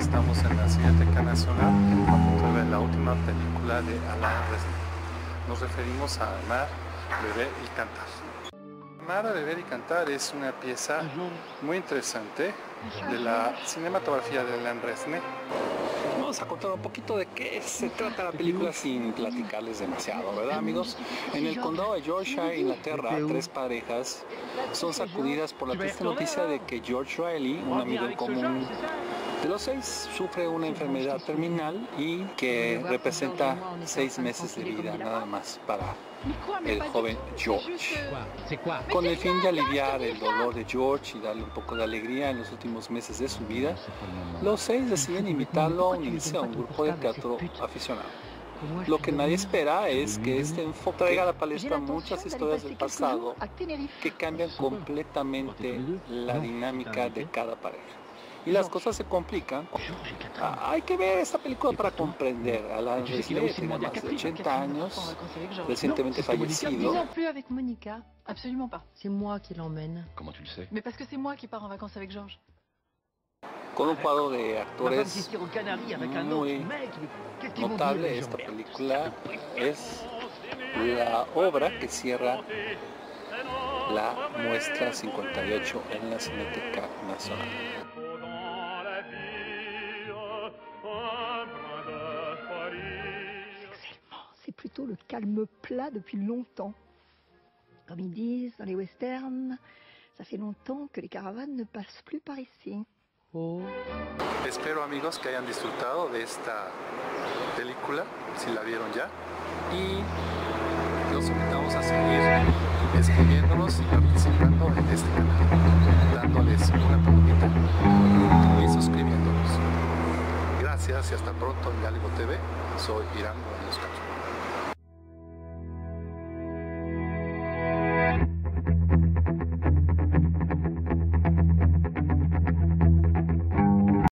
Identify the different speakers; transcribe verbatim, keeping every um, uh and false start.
Speaker 1: Estamos en la Cineteca Nacional a punto de ver la última película de Alain Resnais. Nos referimos a Amar, Beber y Cantar. Amar, Beber y Cantar es una pieza muy interesante de la cinematografía de Alain Resnais. Vamos a contar un poquito de qué se trata la película sin platicarles demasiado, ¿verdad, amigos? En el condado de Yorkshire, Inglaterra, tres parejas son sacudidas por la triste noticia de que George Riley, un amigo en común de los seis, sufre una enfermedad terminal y que representa seis meses de vida nada más para el joven George. Con el fin de aliviar el dolor de George y darle un poco de alegría en los últimos meses de su vida, los seis deciden invitarlo a unirse a un grupo de teatro aficionado. Lo que nadie espera es que este enfoque traiga a la palestra muchas historias del pasado que cambian completamente la dinámica de cada pareja. Y las cosas se complican. Ah, hay que ver esta película para comprender. Alain Resnais tiene más de ochenta años, recientemente fallecido.
Speaker 2: Non plus avec Monica, absolument pas.
Speaker 3: C'est moi qui l'emmène.
Speaker 4: Comment tu le sais?
Speaker 2: Mais parce que c'est moi qui pars en vacances avec Georges.
Speaker 1: Con un cuadro de actores muy notable, esta película es la obra que cierra la muestra cincuenta y ocho en la Cineteca Nacional.
Speaker 5: C'est plutôt le calme plat depuis longtemps. Comme ils disent dans les westerns, ça fait longtemps que les caravanes ne passent plus par ici.
Speaker 3: Oh.
Speaker 1: Espero, amigos, que hayan disfrutado de esta película, si la vieron ya, y los invitamos a seguir escribiéndonos y participando en este canal, dándoles una palomita y suscribiéndonos. Gracias y hasta pronto en Galibo T V. Soy Irán.